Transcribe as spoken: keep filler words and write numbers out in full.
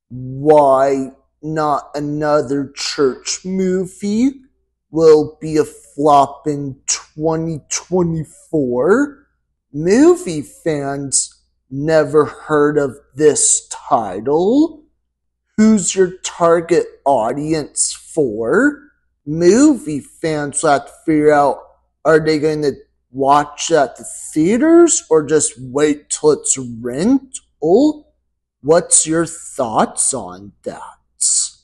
Why Not Another Church Movie will be a flop in twenty twenty-four. Movie fans never heard of this title. Who's your target audience for? Movie fans have to figure out, are they going to watch at the theaters or just wait till it's rental? What's your thoughts on that?